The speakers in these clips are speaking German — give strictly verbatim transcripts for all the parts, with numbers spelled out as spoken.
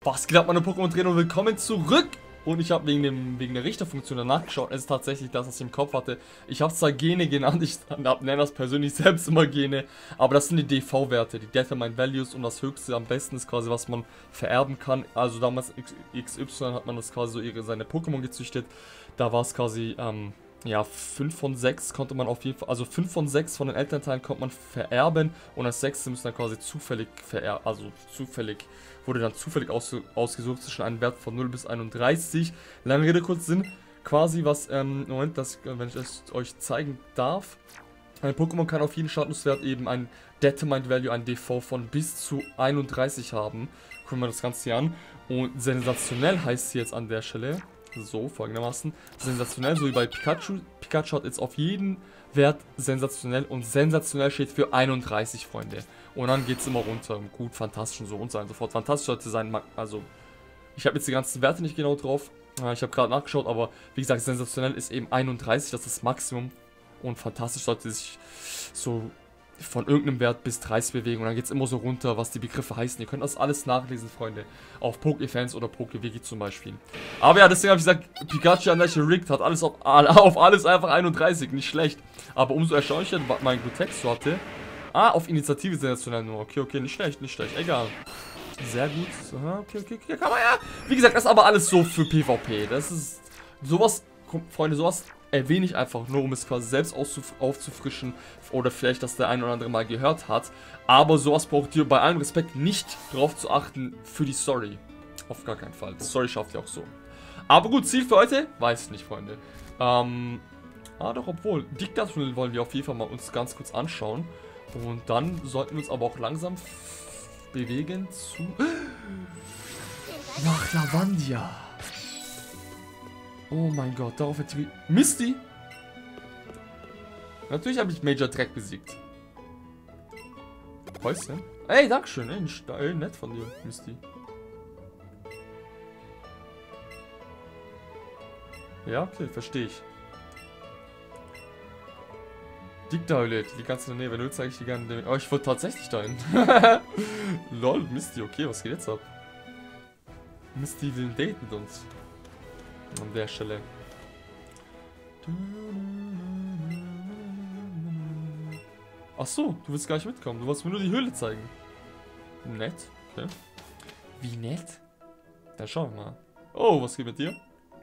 Was geht ab, meine Pokémon-Trainer, und willkommen zurück! Und ich habe wegen, dem, wegen der Richterfunktion danach geschaut. Es ist tatsächlich das, was ich im Kopf hatte. Ich habe zwar Gene genannt, ich nenne das persönlich selbst immer Gene, aber das sind die D V-Werte, die Determined Values, und das höchste am besten ist quasi, was man vererben kann. Also damals X Y hat man das quasi so ihre, seine Pokémon gezüchtet. Da war es quasi, ähm, ja, fünf von sechs konnte man auf jeden Fall, also fünf von sechs von den Elternteilen konnte man vererben, und das sechste müssen dann quasi zufällig vererben, also zufällig, wurde dann zufällig aus, ausgesucht zwischen einem Wert von null bis einunddreißig. Lange Rede, kurz Sinn, quasi was, ähm, Moment, das, wenn ich es euch zeigen darf. Ein Pokémon kann auf jeden Statuswert eben ein Determined Value, ein D V von bis zu einunddreißig haben. Gucken wir das Ganze hier an. Und sensationell heißt sie jetzt an der Stelle, so folgendermaßen, sensationell, so wie bei Pikachu. Pikachu hat jetzt auf jeden Wert sensationell, und sensationell steht für einunddreißig, Freunde. Und dann geht es immer runter. Gut, fantastisch und so runter und so fort. Fantastisch sollte sein, also ich habe jetzt die ganzen Werte nicht genau drauf. Ich habe gerade nachgeschaut, aber wie gesagt, sensationell ist eben einunddreißig, das ist das Maximum. Und fantastisch sollte sich so von irgendeinem Wert bis dreißig bewegen, und dann geht es immer so runter, was die Begriffe heißen. Ihr könnt das alles nachlesen, Freunde, auf Pokéfans oder PokéWiki zum Beispiel. Aber ja, deswegen habe ich gesagt, Pikachu an welche Rigged hat alles auf, auf alles einfach einunddreißig, nicht schlecht. Aber umso erstaunlicher, was mein Glutex so hatte. Ah, auf Initiative sensationell nur. Okay, okay, nicht schlecht, nicht schlecht, egal. Sehr gut. Okay, okay, okay, kann man ja. Wie gesagt, das ist aber alles so für PvP. Das ist sowas, Freunde, sowas erwähne ich einfach nur, um es quasi selbst aufzufrischen, oder vielleicht, dass der ein oder andere mal gehört hat. Aber sowas braucht ihr bei allem Respekt nicht drauf zu achten für die Story. Auf gar keinen Fall. Die Story schafft ihr auch so. Aber gut, Ziel für heute? Weiß ich nicht, Freunde. Ähm, ah doch, obwohl, Diktatur wollen wir auf jeden Fall mal uns ganz kurz anschauen. Und dann sollten wir uns aber auch langsam bewegen zu... nach Lavandia. Oh mein Gott, darauf hat die... Misty! Natürlich habe ich Major Dreck besiegt. Häuschen? Ey, dankeschön, ey, ey, nett von dir, Misty. Ja, okay, verstehe ich. Diktatur, die ganze Nähe, wenn du zeige ich die gerne... Oh, ich wollte tatsächlich dahin. Lol, Misty, okay, was geht jetzt ab? Misty will daten mit uns. An der Stelle. Ach so, du willst gar nicht mitkommen. Du wolltest mir nur die Höhle zeigen. Nett, okay. Wie nett? Dann schauen wir mal. Oh, was geht mit dir?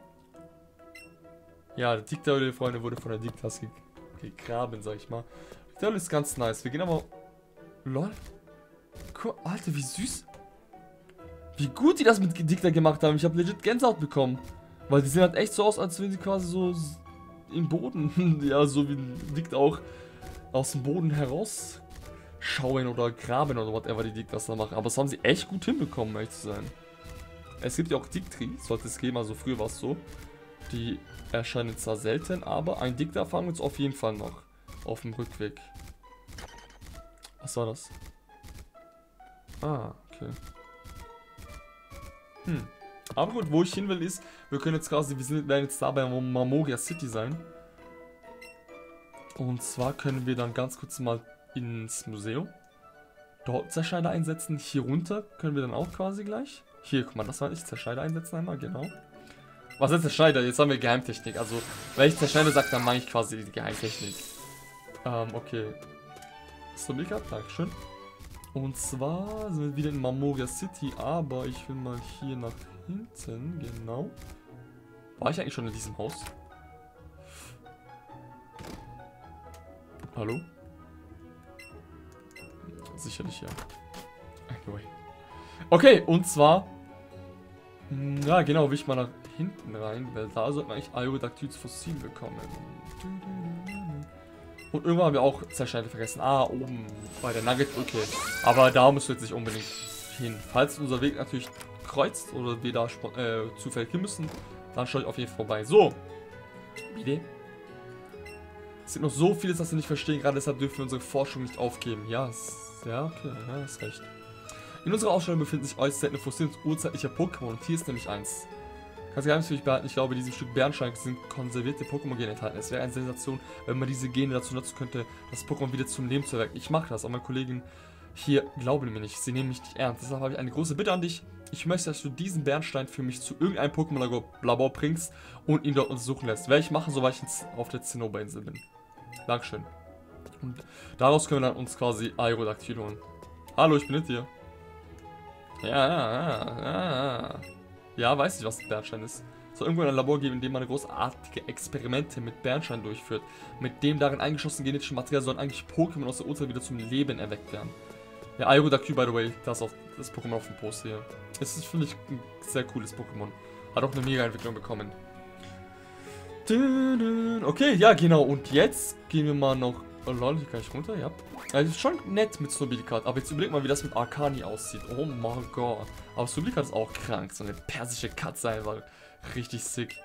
Ja, der Diktatur, Freunde, wurde von der Diktas ge gegraben, sag ich mal. Diktatur ist ganz nice. Wir gehen aber... Lol. Cool, Alter, wie süß. Wie gut die das mit Diktatur gemacht haben. Ich habe legit Gänsehaut bekommen. Weil die sehen halt echt so aus, als wenn sie quasi so im Boden, ja, so wie Dikt auch aus dem Boden herausschauen oder graben oder whatever die Diktas da machen. Aber das haben sie echt gut hinbekommen, um ehrlich zu sein. Es gibt ja auch Diktri, sollte es geben, also früher war es so. Die erscheinen zwar selten, aber ein Dikta fangen wir uns auf jeden Fall noch auf dem Rückweg. Was war das? Ah, okay. Hm. Aber gut, wo ich hin will ist, wir können jetzt quasi, wir sind, werden jetzt da bei Mamogia City sein. Und zwar können wir dann ganz kurz mal ins Museum. Dort Zerschneider einsetzen. Hier runter können wir dann auch quasi gleich. Hier, guck mal, das war ich. Zerschneider einsetzen einmal, genau. Was ist Zerschneider? Jetzt haben wir Geheimtechnik. Also, wenn ich Zerschneider sage, dann meine ich quasi die Geheimtechnik. Ähm, okay. Stomika, dankeschön. Und zwar sind wir wieder in Mamogia City, aber ich will mal hier nach hinten, genau. War ich eigentlich schon in diesem Haus? Hallo? Sicherlich ja. Anyway. Okay, und zwar... Ja, genau, will ich mal nach hinten rein, weil da sollte man eigentlich Aerodactyls Fossil bekommen. Und irgendwann haben wir auch Zerschneider vergessen. Ah, oben bei der Nugget-Brücke. Aber da müssen wir jetzt nicht unbedingt hin. Falls unser Weg natürlich kreuzt oder wir da äh, zufällig hin müssen, dann schaut auf jeden Fall vorbei. So. Bitte. Es gibt noch so vieles, das wir nicht verstehen. Gerade deshalb dürfen wir unsere Forschung nicht aufgeben. Ja, ja, okay, ja, hast recht. In unserer Ausstellung befinden sich äußerst seltene Fossilien urzeitlicher Pokémon. Und hier ist nämlich eins. Kannst du gar nicht für mich behalten. Ich glaube, in diesem Stück Bärenschrank sind konservierte Pokémon-Gene enthalten. Es wäre eine Sensation, wenn man diese Gene dazu nutzen könnte, das Pokémon wieder zum Leben zu erwecken. Ich mache das, aber meine Kollegin hier glauben mir nicht. Sie nehmen mich nicht ernst. Deshalb habe ich eine große Bitte an dich. ich möchte, dass du diesen Bernstein für mich zu irgendeinem Pokémon-Labor bringst und ihn dort untersuchen lässt. Werde ich machen, sobald ich jetzt auf der Zinnoberinsel bin. Dankeschön. Und daraus können wir dann uns quasi Aerodactyl holen. Hallo, ich bin nicht hier. Ja, ja, ja, ja. Ja, weiß nicht, was ein Bernstein ist. Es soll irgendwo ein Labor geben, in dem man großartige Experimente mit Bernstein durchführt. Mit dem darin eingeschossenen genetischen Material sollen eigentlich Pokémon aus der Urzeit wieder zum Leben erweckt werden. Ja, Aerodactyl, by the way, das, auf, das Pokémon auf dem Post hier. Es ist, finde ich, ein sehr cooles Pokémon. Hat auch eine Mega-Entwicklung bekommen. Okay, ja, genau. Und jetzt gehen wir mal noch... Oh lol, hier kann ich runter, ja. Also ist schon nett mit Snobilikat, aber jetzt überleg mal, wie das mit Arcani aussieht. Oh mein Gott. Aber Snobilikat ist auch krank. So eine persische Katze einfach. Richtig sick.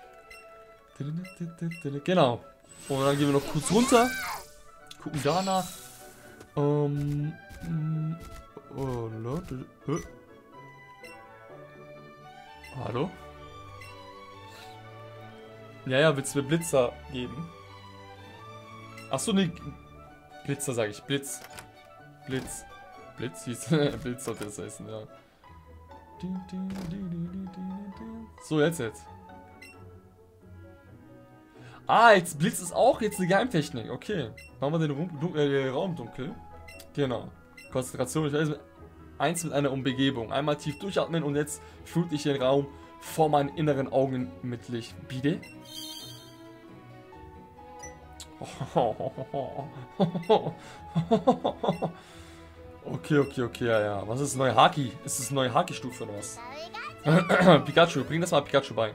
Genau. Und dann gehen wir noch kurz runter. Gucken danach. Ähm... Oh, Leute. Hallo? Ja, ja, willst du mir Blitzer geben? Achso, ne. Blitzer sage ich. Blitz. Blitz. Blitz hieß. Blitz sollte das heißen, ja. So, jetzt jetzt. Ah, jetzt Blitz ist auch jetzt eine Geheimtechnik. Okay. Machen wir den Raum, dunkel, äh, Raum dunkel. Genau. Konzentration. Ich weiß, eins mit einer Umbegebung. Einmal tief durchatmen und jetzt flute ich den Raum vor meinen inneren Augen mit Licht. Bitte? Okay, okay, okay, ja, ja. Was ist das neue Haki? Ist das eine neue Haki-Stufe oder was? Pikachu, bring das mal Pikachu bei.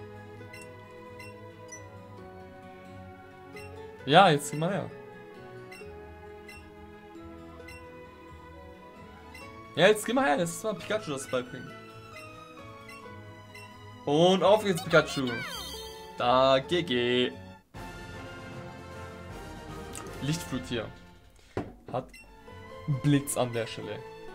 Ja, jetzt geh mal her. Ja, jetzt geh mal her, jetzt ist mal Pikachu das beibringen. Und auf geht's, Pikachu. Da, G G. Lichtflut hier. Hat Blitz an der Stelle.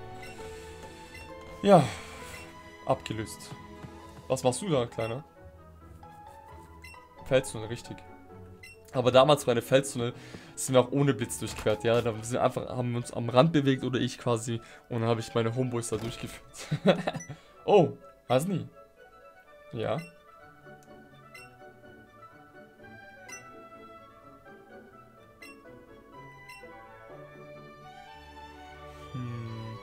Ja. Abgelöst. Was machst du da, Kleiner? Felstunnel, richtig. Aber damals bei der Felstunnel sind wir auch ohne Blitz durchquert, ja. Da sind wir einfach, haben wir uns am Rand bewegt oder ich quasi. Und dann habe ich meine Homeboys da durchgeführt. Oh, weiß nie. Ja. Hm.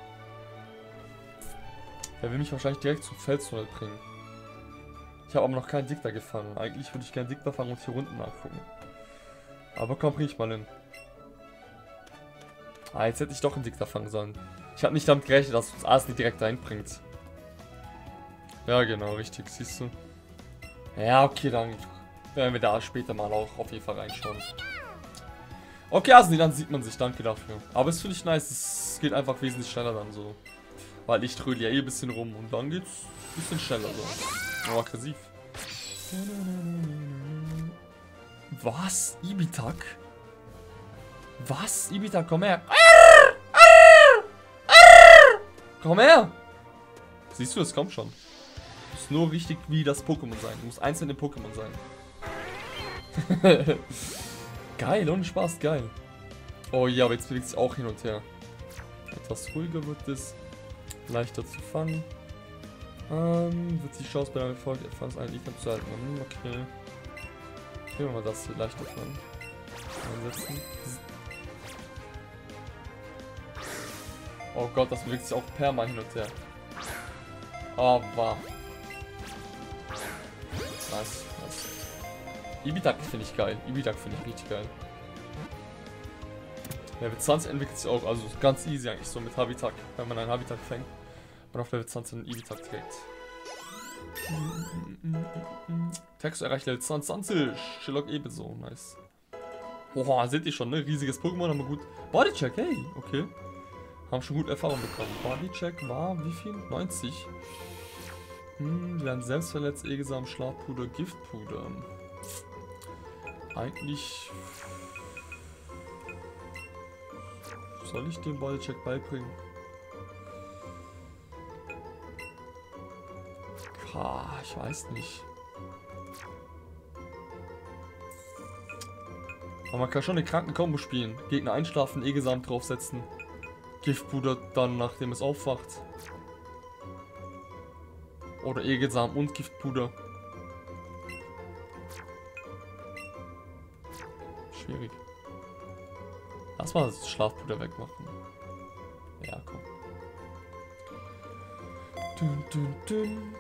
Der will mich wahrscheinlich direkt zum Felstunnel bringen. Ich habe aber noch keinen Dickter gefangen. Eigentlich würde ich gerne Dickter fangen und hier unten nachgucken. Aber komm, bring ich mal hin. Ah, jetzt hätte ich doch einen Dickter fangen sollen. Ich habe nicht damit gerechnet, dass uns alles nicht direkt reinbringt. Ja, genau, richtig, siehst du. Ja, okay, dann werden wir da später mal auch auf jeden Fall reinschauen. Okay, also dann sieht man sich, danke dafür. Aber es finde ich nice, es geht einfach wesentlich schneller dann so. Weil ich trödel ja eh ein bisschen rum und dann geht's ein bisschen schneller so. Oh, aggressiv. Was? Ibitak? Was? Ibitak, komm her. Komm her. Siehst du, das kommt schon. Muss nur richtig wie das Pokémon sein. Muss eins mit dem Pokémon sein. Geil, ohne Spaß, geil. Oh ja, aber jetzt bewegt sich auch hin und her. Etwas ruhiger wird es. Leichter zu fangen. Ähm, wird die Chance bei der Erfolg etwas eigentlich zu halten. Hm, okay. Nehmen wir mal das hier leichter fangen. Einsetzen. Oh Gott, das bewegt sich auch perma hin und her. Aber. Was? Was? Ibitak finde ich geil. Ibitak finde ich richtig geil. Level zwanzig entwickelt sich auch, also ganz easy eigentlich so mit Habitak, wenn man einen Habitak fängt und auf Level zwanzig einen Ibitak trägt. Text erreicht Level zwanzig. Sherlock ebenso, nice. Boah, seht ihr schon, ne? Riesiges Pokémon, haben wir gut. Bodycheck, hey, okay. Haben schon gut Erfahrung bekommen. Bodycheck war wie viel? neunzig. Hm, wir lernen Selbstverletzt, Egesam, Schlafpuder, Giftpuder. Eigentlich. Soll ich den Bodycheck beibringen? Ah, ich weiß nicht. Aber man kann schon den kranken Kombo spielen. Gegner einschlafen, Egesamen draufsetzen. Giftpuder dann, nachdem es aufwacht. Oder Egelsamen und Giftpuder. Schwierig. Lass mal das Schlafpuder wegmachen. Ja, komm. Dun, dun, dun.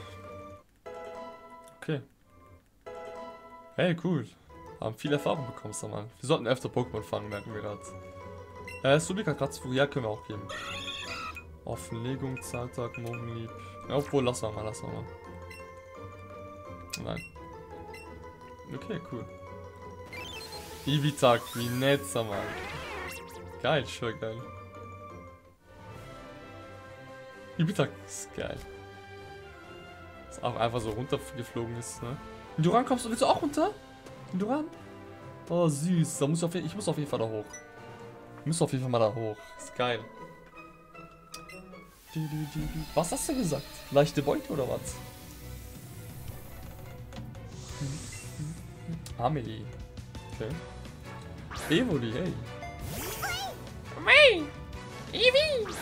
Okay. Hey, cool. Haben viel Erfahrung bekommen, Saman. Wir sollten öfter Pokémon fangen, merken wir gerade. Äh, Subika gerade zu. Ja, können wir auch geben. Offenlegung, Zahltag, Morgenlieb. Ja, obwohl, lassen wir mal, lassen wir mal. Nein. Okay, cool. Eevee-Tag, wie nett, Saman. Geil, schön geil. Eevee-Tag ist geil. Dass auch einfach so runtergeflogen ist, ne? In Duran kommst du, willst du auch runter? In Duran? Oh, süß. Da muss ich, auf, ich muss auf jeden Fall da hoch. Ich muss auf jeden Fall mal da hoch. Ist geil. Was hast du gesagt? Leichte Beute oder was? Amelie. Okay. Evoli, hey. Eevee!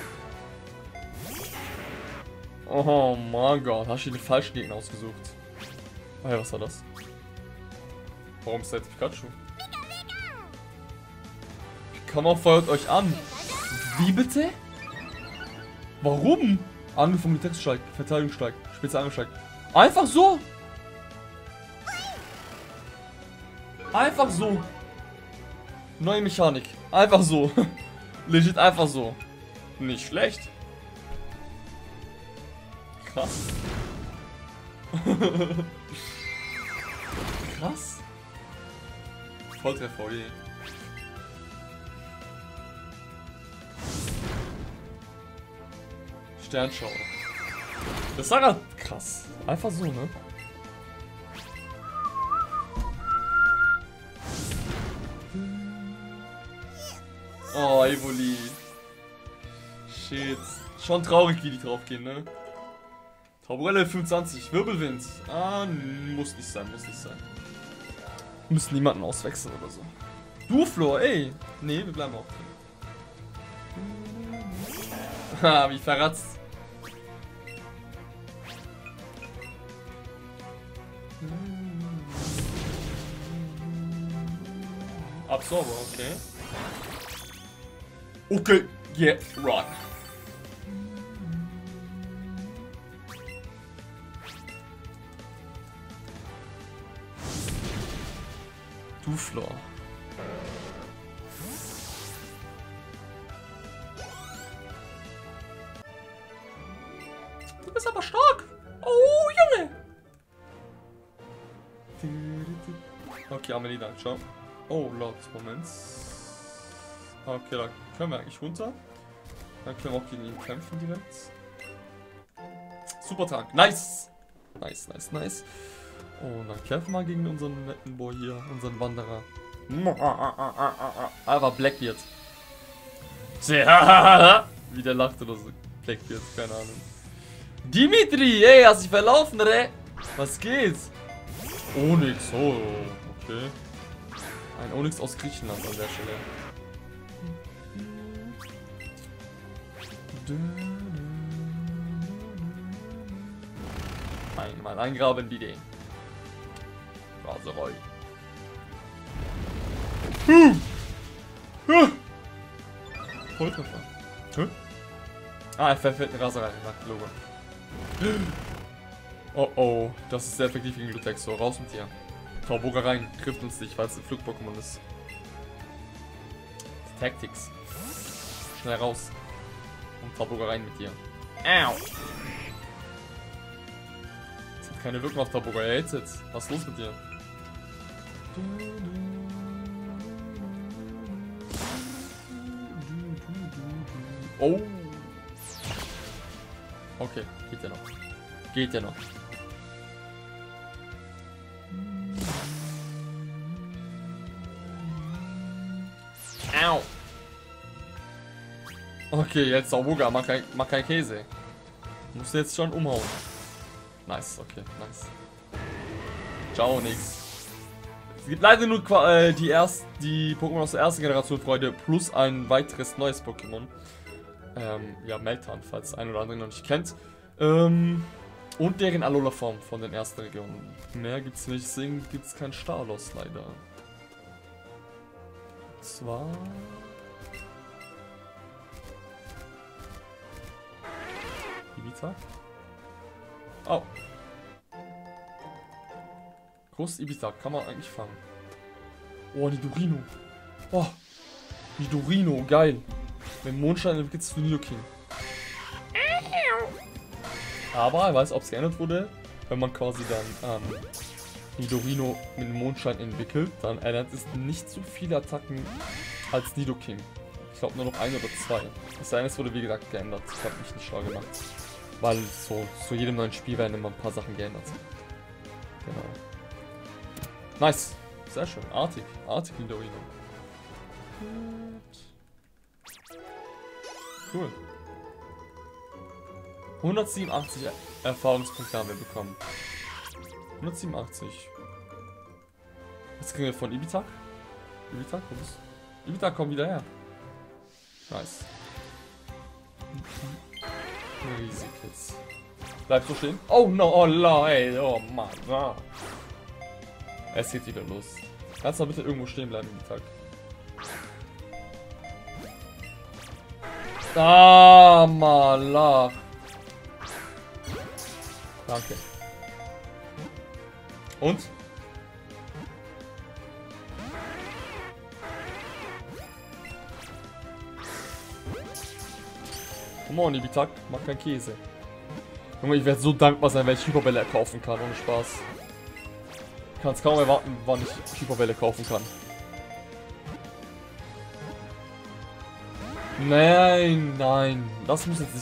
Oh mein Gott, hast du den falschen Gegner ausgesucht? Hey, was war das? Warum ist da jetzt Pikachu? Pikachu feuert euch an. Wie bitte? Warum? Angefangen Text steigt, Verteidigung steigt, Spezialangriff steigt. Einfach so! Einfach so! Neue Mechanik. Einfach so. Legit einfach so. Nicht schlecht. Krass. Krass. Volltreffer, oh je. Sternschauer. Das war grad krass. Einfach so, ne? Oh, Evoli. Shit. Schon traurig, wie die drauf gehen, ne? Tauberelle fünfundzwanzig. Wirbelwind. Ah, muss nicht sein, muss nicht sein. Wir müssen niemanden auswechseln oder so. Duflor, ey. Nee, wir bleiben auch. Ha, wie verratzt. Absorber, okay. Okay, yeah, rock. Duflor. Du bist aber stark. Oh, Junge. Okay, Amelie, dann, ciao. Oh, Lord, Moment. Okay, da können wir eigentlich runter. Dann können wir auch gegen ihn kämpfen direkt. Super Trank. Nice. Nice, nice, nice. Und dann kämpfen wir gegen unseren netten Boy hier, unseren Wanderer. Einfach Blackbeard. Wie der lacht oder so. Blackbeard, keine Ahnung. Dimitri, ey, hast dich verlaufen, re? Was geht's? Onyx, oh, okay. Ein Onyx aus Griechenland an der Stelle. Einmal eingraben die Idee. Raserei. Volltreffer. Huh? Ah, er verfällt eine Raserei. Logo. Oh oh, das ist sehr effektiv gegen Glutexo. Raus mit dir. Tauboga rein, trifft uns nicht, weil es ein Flug-Pokémon ist. Tactics. Schnell raus. Und Tauboga rein mit dir. Au! Das hat keine Wirkung auf Tauboga. Er hält jetzt. Was ist los mit dir? Oh! Okay, geht ja noch. Geht ja noch. Au! Okay, jetzt Tauboga, mach kein, mach kein Käse. Musst du jetzt schon umhauen. Nice, okay, nice. Ciao, nix. Es gibt leider nur äh, die, erst, die Pokémon aus der ersten Generation Freude plus ein weiteres neues Pokémon. Ähm, ja, Meltan, falls ein oder andere noch nicht kennt. Ähm, Und deren Alola-Form von den ersten Regionen. Mehr gibt's nicht, deswegen gibt's kein Stalos leider. Und zwar... Ibiza? Oh. Groß Ibiza, kann man eigentlich fangen. Oh, Nidorino. Oh. Nidorino, geil. Mit Mondschein entwickelt es zu Nidoking. Aber, ich weiß, ob es geändert wurde, wenn man quasi dann ähm, Nidorino mit Mondschein entwickelt, dann erlernt es nicht so viele Attacken als Nidoking. Ich glaube nur noch ein oder zwei. Das eine wurde wie gesagt geändert. Ich habe mich nicht schlau gemacht. Weil so zu jedem neuen Spiel werden immer ein paar Sachen geändert. Genau. Nice. Sehr schön. Artig. Artig Nidorino. Cool. hundertsiebenundachtzig Erfahrungspunkte haben wir bekommen. hundertsiebenundachtzig. Was kriegen wir von Ibiza? Ibiza, wo bist du? Ibiza, komm wieder her. Nice. Riesig jetzt. Bleibst du stehen? Oh no, oh no, ey, oh Mann. Ah. Es geht wieder los. Kannst du bitte irgendwo stehen bleiben, Ibiza? Ah, Malach. Danke. Und? Come on, Ibitak, mach keinen Käse. Junge, ich werde so dankbar sein, wenn ich Hyperbälle kaufen kann, ohne Spaß. Ich kann es kaum erwarten, wann ich Hyperbälle kaufen kann. Nein, nein, das muss jetzt nicht...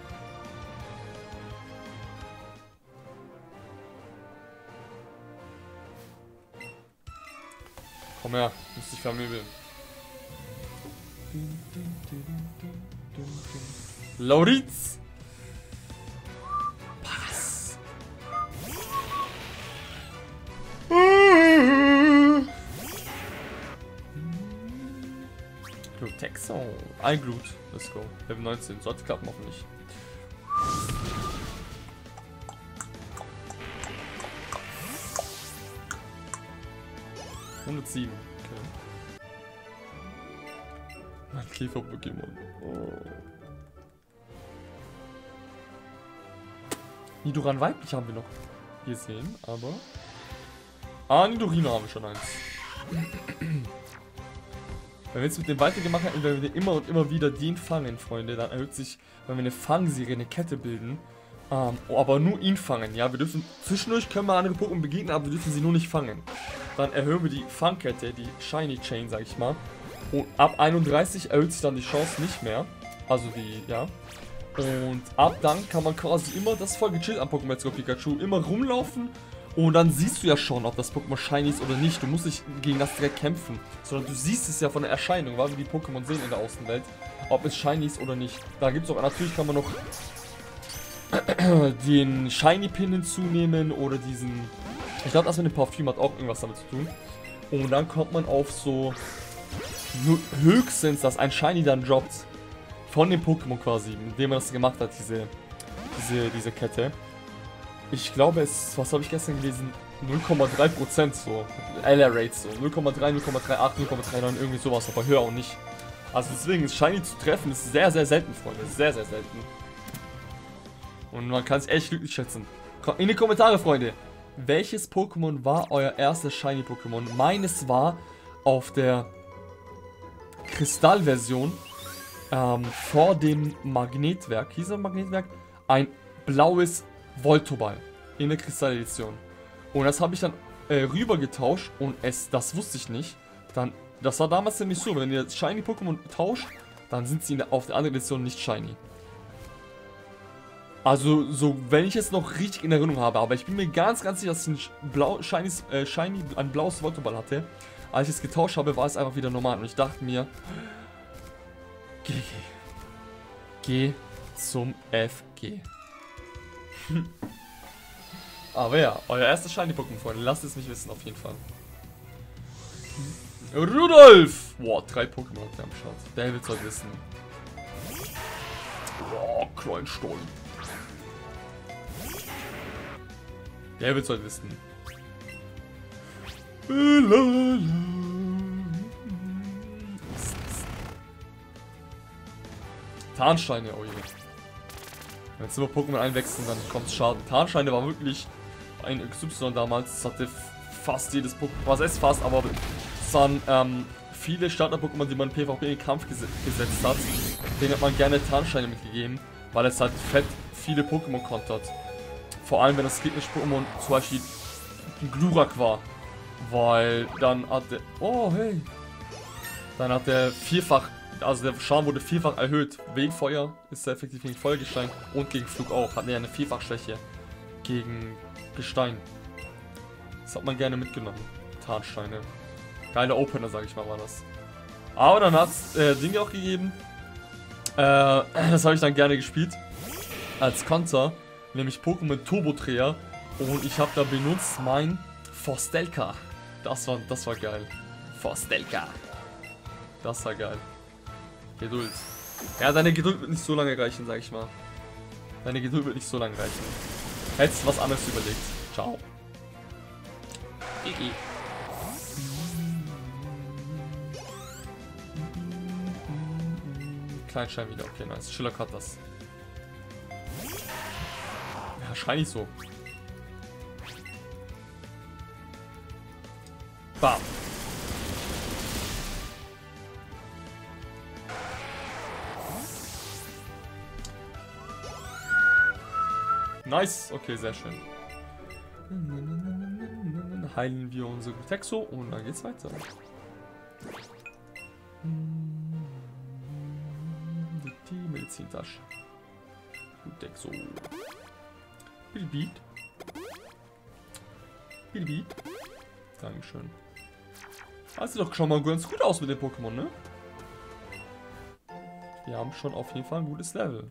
Komm her, ich muss dich vermöbeln. Lauritz! Was? Glutexo. Ein Glut. Let's go. Level neunzehn. Sollte klappen, hoffentlich. hundertsieben. Okay. Mein Käfer-Pokémon. Oh. Nidoran weiblich haben wir noch gesehen, aber... Ah, Nidorino haben wir schon eins. Wenn wir jetzt mit dem weitergemacht hätten, wenn wir immer und immer wieder den fangen, Freunde, dann erhöht sich, wenn wir eine Fangserie, eine Kette bilden, ähm, oh, aber nur ihn fangen, ja, wir dürfen, zwischendurch können wir andere Pokémon begegnen, aber wir dürfen sie nur nicht fangen. Dann erhöhen wir die Fangkette, die Shiny Chain, sag ich mal, und ab einunddreißig erhöht sich dann die Chance nicht mehr, also die, ja, und ab dann kann man quasi immer, das ist voll gechillt am Pokémon Let's Go Pikachu, immer rumlaufen. Und dann siehst du ja schon, ob das Pokémon shiny ist oder nicht. Du musst nicht gegen das direkt kämpfen, sondern du siehst es ja von der Erscheinung, weil wir die Pokémon sehen in der Außenwelt, ob es shiny ist oder nicht. Da gibt es auch, natürlich kann man noch den Shiny Pin hinzunehmen oder diesen, ich glaube, das mit dem Parfüm hat auch irgendwas damit zu tun. Und dann kommt man auf so, höchstens, dass ein Shiny dann droppt, von dem Pokémon quasi, mit dem man das gemacht hat, diese, diese, diese Kette. Ich glaube, es, was habe ich gestern gelesen? null Komma drei Prozent so. L R-Rate so. null Komma drei, null Komma drei acht, null Komma drei neun, irgendwie sowas, aber höher auch nicht. Also deswegen ist Shiny zu treffen, ist sehr, sehr selten, Freunde. Sehr, sehr selten. Und man kann es echt glücklich schätzen. In die Kommentare, Freunde. Welches Pokémon war euer erstes Shiny-Pokémon? Meines war auf der Kristallversion ähm, vor dem Magnetwerk. Hieß das Magnetwerk? Ein blaues Voltoball in der Kristall-Edition. Und das habe ich dann äh, rüber getauscht und es, das wusste ich nicht. Dann, das war damals nämlich so, wenn ihr Shiny Pokémon tauscht, dann sind sie in der, auf der anderen Edition nicht Shiny. Also, so, wenn ich es noch richtig in Erinnerung habe, aber ich bin mir ganz, ganz sicher, dass ich ein, Blau, Shinies, äh, Shiny, ein blaues Voltoball hatte. Als ich es getauscht habe, war es einfach wieder normal und ich dachte mir, geh, geh, geh zum F G. Aber ja, euer erstes Shiny-Pokémon, Freunde. Lasst es mich wissen, auf jeden Fall. Rudolf! Boah, drei Pokémon hat der am Start. Der will es halt wissen. Boah, Kleinstein. Der wird es heute wissen. Tarnsteine, oh je. Wenn jetzt immer Pokémon einwechseln, dann kommt Schaden. Tarnsteine war wirklich ein X Y damals. Das hatte fast jedes Pokémon. Was ist fast, aber es waren ähm, viele Starter-Pokémon, die man PvP in den Kampf ges gesetzt hat. Denen hat man gerne Tarnsteine mitgegeben, weil es halt fett viele Pokémon kontert. Vor allem, wenn das gegnerische Pokémon zum Beispiel ein Glurak war. Weil dann hat der. Oh, hey. Dann hat der vierfach. Also der Schaden wurde vierfach erhöht. Wegen Feuer ist er effektiv gegen Feuergestein und gegen Flug auch. Hat er eine Vierfachschwäche gegen Gestein. Das hat man gerne mitgenommen. Tarnsteine. Geile Opener, sag ich mal, war das. Aber dann hat es äh, Dinge auch gegeben. Äh, das habe ich dann gerne gespielt. Als Konter. Nämlich Pokémon Turbo Trainer. Und ich habe da benutzt mein Forstelka. Das war, das war geil. Forstelka. Das war geil. Geduld. Ja, deine Geduld wird nicht so lange reichen, sag ich mal. Deine Geduld wird nicht so lange reichen. Hättest du was anderes überlegt. Ciao. Gigi. Kleinschein wieder, okay, nice. Schiller hat das. Ja, wahrscheinlich so. Bam. Nice, okay, sehr schön. Heilen wir unsere Texo und dann geht's weiter. Die Medizintasche. Texo. Bilbeat. Bilbeat. Dankeschön. Das sieht doch schon mal ganz gut aus mit den Pokémon, ne? Wir haben schon auf jeden Fall ein gutes Level.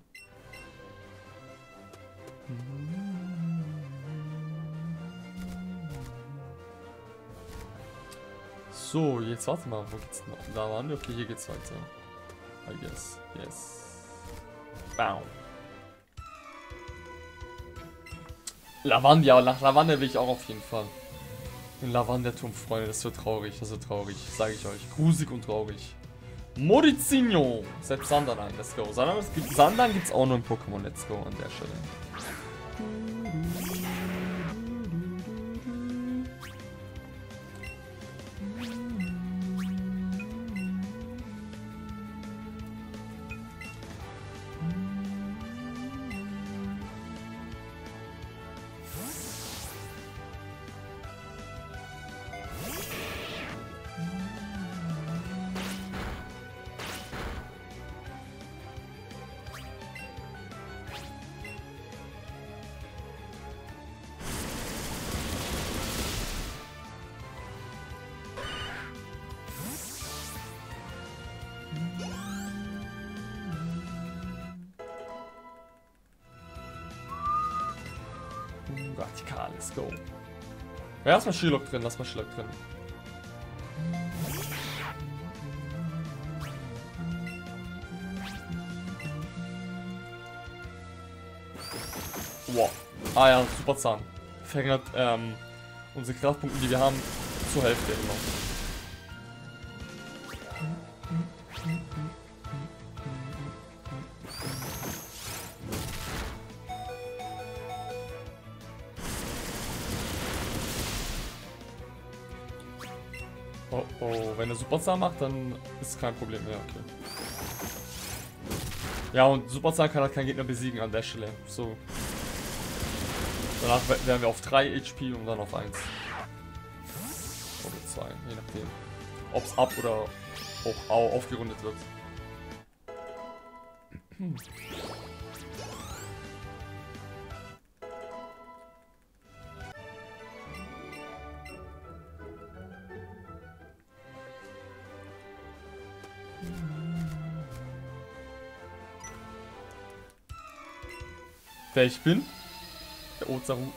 So, jetzt warte mal, wo geht's noch? Da waren wir, okay, hier geht's weiter. I guess, yes. Bam. Lavandia, nach Lavandia will ich auch auf jeden Fall. Den Lavandia-Turm, Freunde, das wird traurig, das wird traurig, sage ich euch. Grusig und traurig. Morizinho! Selbst Sandalan, let's go. Sandalan gibt Sandalan gibt's auch noch im Pokémon, let's go an der Stelle. Radikal, let's go. Ja, lass mal Sherlock drin, lass mal Sherlock drin. Wow. Ah ja, super Zahn. Verringert ähm, unsere Kraftpunkte, die wir haben, zur Hälfte immer. Oh oh, wenn er Superzahn macht, dann ist kein Problem mehr, okay. Ja, und Superzahn kann halt keinen Gegner besiegen an der Stelle. So. Danach wären wir auf drei H P und dann auf eins. Oder zwei, je nachdem. Ob es ab oder auch aufgerundet wird. Hm. Wer ich bin? Der Ozaru.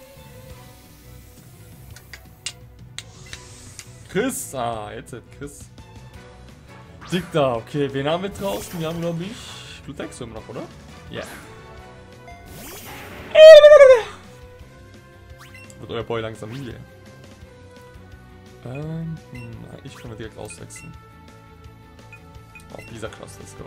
Chris! Ah, jetzt Chris. Dick da, okay. Wen haben wir draußen? Wir haben, glaube ich, Glutexo immer noch, oder? Ja. Yeah. wird euer Boy langsam müde. Ähm, hm, ich kann mir direkt auswechseln. Auf dieser Klasse, let's go.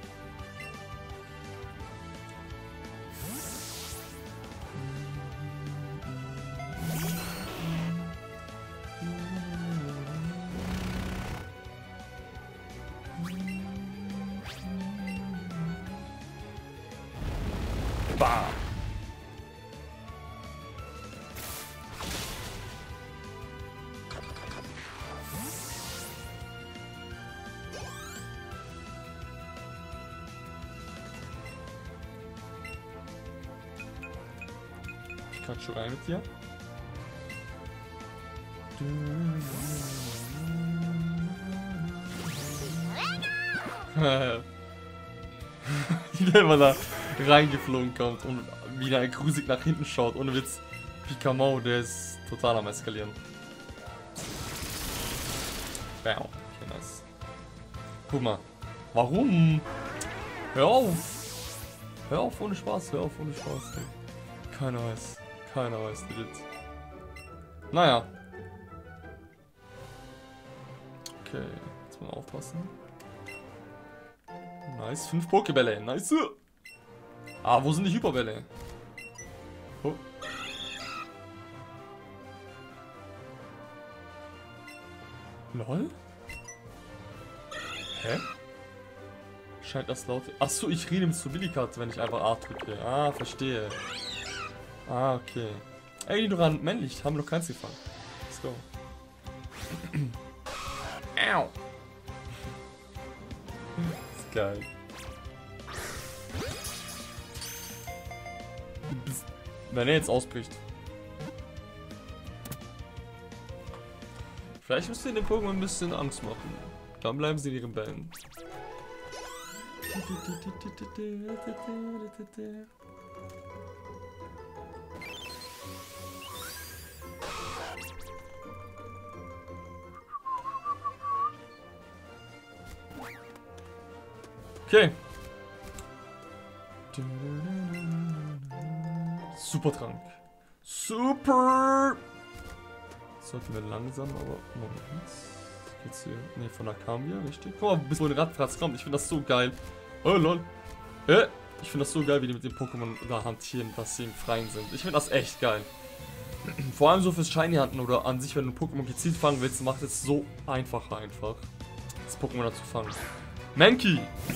Bam! Pikachu rein mit dir. Wie der immer da reingeflogen kommt und wieder grusig nach hinten schaut. Ohne Witz. Pikachu, der ist total am Eskalieren. Bam. Okay, nice. Guck mal. Warum? Hör auf. Hör auf ohne Spaß. Hör auf ohne Spaß. Ey. Keiner weiß. Keiner weiß, legit. Naja. Okay, jetzt mal aufpassen. Nice, fünf Pokébälle. Nice. Ah, wo sind die Hyperbälle? Oh. Lol? Hä? Scheint das laut. Achso, ich rede mit Stabilikarte, wenn ich einfach A drücke. Ah, verstehe. Ah, okay. Ey, Ignorant, männlich, haben wir noch keins gefangen. Let's go. Au. Ist geil. Wenn er jetzt ausbricht. Vielleicht müsst ihr den Pokémon ein bisschen Angst machen. Dann bleiben sie in ihren Bällen. Okay. Super Trank. Super! Sollten wir langsam, aber Moment. Geht's hier? Ne, von da kamen wir, richtig? Guck mal, bis wo ein Radfratz kommt. Ich finde das so geil. Oh lol. Äh, ich finde das so geil, wie die mit den Pokémon da hantieren, dass sie im Freien sind. Ich finde das echt geil. Vor allem so fürs Shiny Hunten oder an sich, wenn du ein Pokémon gezielt fangen willst, macht es so einfacher einfach, das Pokémon da zu fangen. Mankey!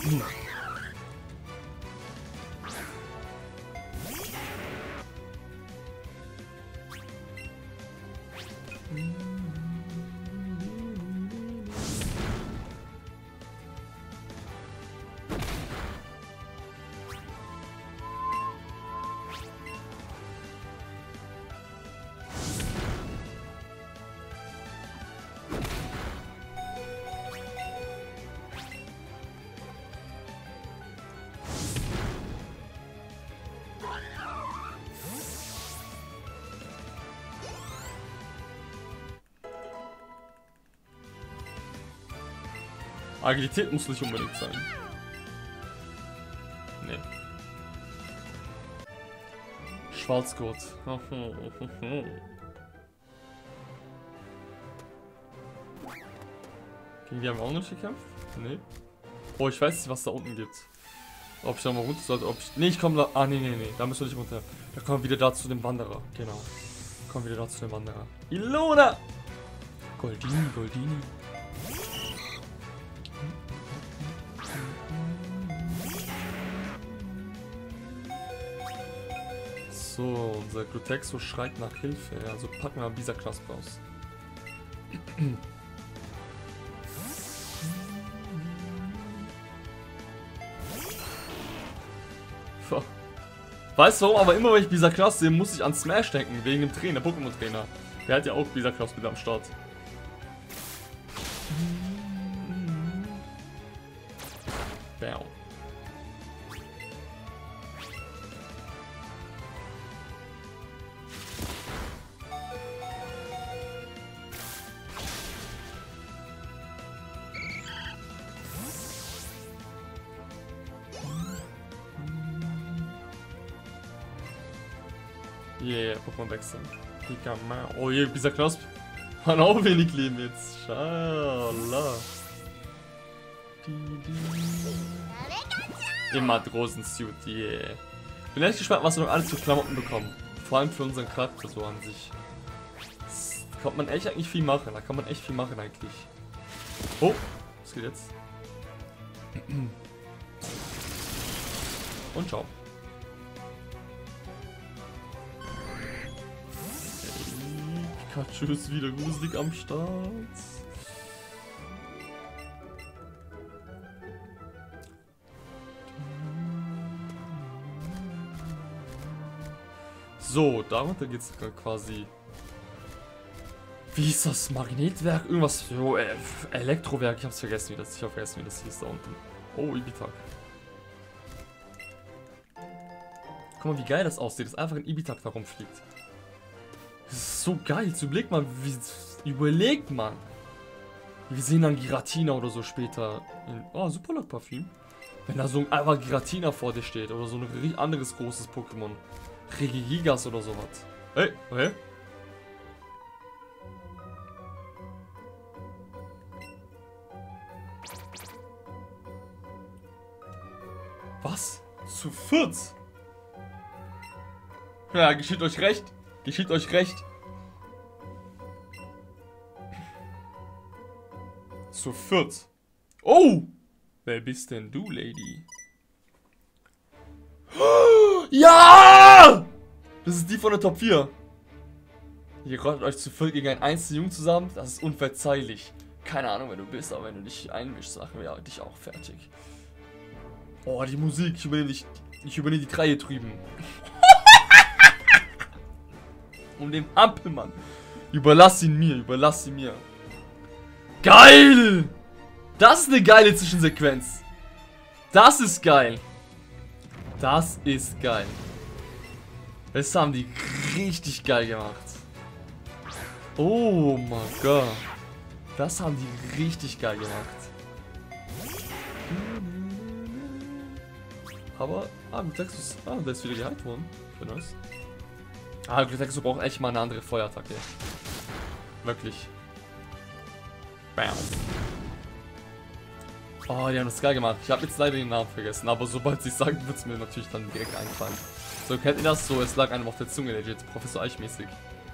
Agilität muss nicht unbedingt sein. Nee. Schwarzgurt. Gegen die haben wir auch nicht gekämpft? Nee. Oh, ich weiß nicht, was da unten gibt. Ob ich da mal runter sollte, ob ich... Nee, ich komme da... Ah, nee, nee, nee. Da müssen wir nicht runter. Da kommen wir wieder da zu dem Wanderer. Genau. Kommen wir wieder da zu dem Wanderer. Ilona! Goldini, Goldini. So, unser Glutexo schreit nach Hilfe. Also packen wir dieser Knasp raus. Weißt du warum? Aber immer wenn ich dieser Knasp sehe, muss ich an Smash denken. Wegen dem Trainer, Pokémon-Trainer. Der hat ja auch dieser Knasp wieder am Start. Bam. Yeah, Pokémon wechseln. Oh je, dieser Knosp hat auch wenig Leben jetzt. Schala. Im Matrosen-Suit, yeah. Bin echt gespannt, was wir noch alles für Klamotten bekommen. Vor allem für unseren Charakter so an sich. Da kann man echt eigentlich viel machen. Da kann man echt viel machen eigentlich. Oh, was geht jetzt? Und ciao. Pikachu ist wieder gruselig am Start. So, darunter geht's quasi. Wie ist das? Magnetwerk? Irgendwas. So, äh, Elektrowerk. Ich hab's vergessen, wie das. Ich hab vergessen, wie das hieß da unten. Oh, Ibitak. Guck mal, wie geil das aussieht, dass einfach ein Ibitak da rumfliegt. Das ist so geil. Jetzt überleg mal, wie. Überlegt man. Wir sehen dann Giratina oder so später. In, oh, Superlock Parfüm. Wenn da so ein einfach Giratina vor dir steht oder so ein anderes großes Pokémon. Regigigas oder sowas. Hey, hey. Was? Zu viert? Ja, geschieht euch recht. Geschieht euch recht. Zu viert. Oh! Wer bist denn du, Lady? Ja! Das ist die von der Top vier. Ihr rottet euch zu viert gegen einen einzelnen Jungen zusammen. Das ist unverzeihlich. Keine Ahnung, wer du bist, aber wenn du dich einmischst, machen wir dich auch fertig. Oh, die Musik. Ich übernehme dich. Ich übernehme die drei hier drüben. Um den Hampelmann. Überlass ihn mir. Überlass ihn mir. Geil! Das ist eine geile Zwischensequenz. Das ist geil. Das ist geil. Das haben die richtig geil gemacht. Oh mein Gott. Das haben die richtig geil gemacht. Aber, ah, Glutexus, ah, der ist wieder geheilt worden. Für nice. Ah, Glutexus braucht echt mal eine andere Feuerattacke. Wirklich. Bam. Oh, die haben das geil gemacht. Ich habe jetzt leider den Namen vergessen, aber sobald sie es sagen, wird es mir natürlich dann direkt einfallen. So, kennt ihr das? So, es lag einem auf der Zunge, legit. Professor Eich-mäßig.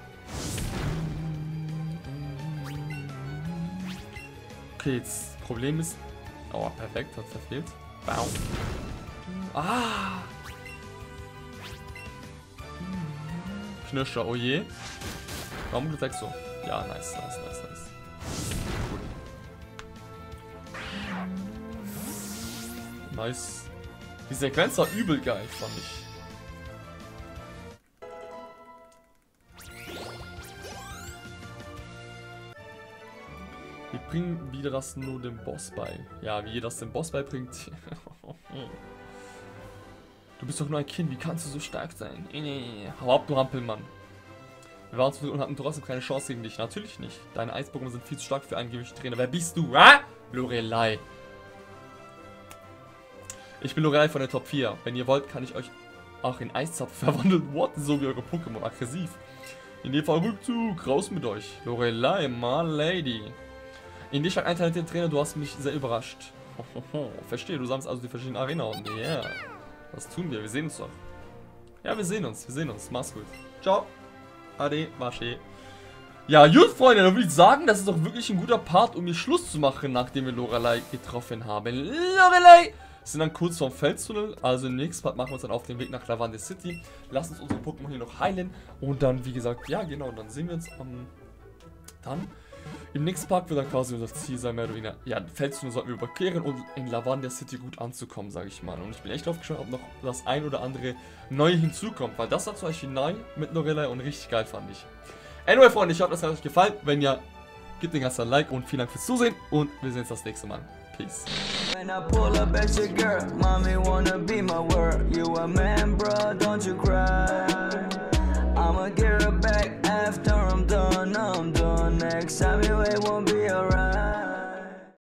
Okay, jetzt Problem ist... Oh, perfekt, hat verfehlt. Bam. Ah! Knirscher, oh je. Warum Glutexo? Ja, nice, nice, nice, nice. Cool. Nice. Die Sequenz war übel geil, fand ich. Wir bringen wieder das nur dem Boss bei. Ja, wie ihr das dem Boss beibringt. Du bist doch nur ein Kind, wie kannst du so stark sein? Hau ab, du Hampelmann. Wir waren zu und hatten trotzdem keine Chance gegen dich. Natürlich nicht. Deine Eis-Pokémon sind viel zu stark für einen gewöhnlichen Trainer. Wer bist du? Ah? Lorelei. Ich bin Lorelei von der Top vier. Wenn ihr wollt, kann ich euch auch in Eiszapf verwandeln. What? So wie eure Pokémon. Aggressiv. In dem Fall Rückzug. Raus mit euch. Lorelei, my lady. In dir scheint ein talentierter Trainer. Du hast mich sehr überrascht. Verstehe, du sammelst also die verschiedenen Arena und yeah. Was tun wir? Wir sehen uns doch. Ja, wir sehen uns. Wir sehen uns. Mach's gut. Ciao. Ade. Wasche. Ja, gut, Freunde. Dann würde ich sagen, das ist doch wirklich ein guter Part, um hier Schluss zu machen, nachdem wir Lorelei getroffen haben. Lorelei! Sind dann kurz vorm Felstunnel. Also im nächsten Part machen wir uns dann auf den Weg nach Lavande City. Lassen uns unsere Pokémon hier noch heilen. Und dann, wie gesagt, ja, genau. Dann sehen wir uns am... Dann... Im nächsten Part wird dann quasi unser Ziel sein, mehr oder weniger, ja, Felstunnel sollten wir überqueren und in Lavande City gut anzukommen, sage ich mal. Und ich bin echt drauf gespannt, ob noch das ein oder andere Neue hinzukommt, weil das war zum Beispiel neu mit Lorelei und richtig geil, fand ich. Anyway, Freunde, ich hoffe, das hat euch gefallen. Wenn ja, gebt den ganzen Like und vielen Dank fürs Zusehen und wir sehen uns das nächste Mal. Peace. When I pull up at your girl, mommy wanna be my world. You a man, bro, don't you cry. I'ma get her back after I'm done, I'm done. Next time you ain't won't be around.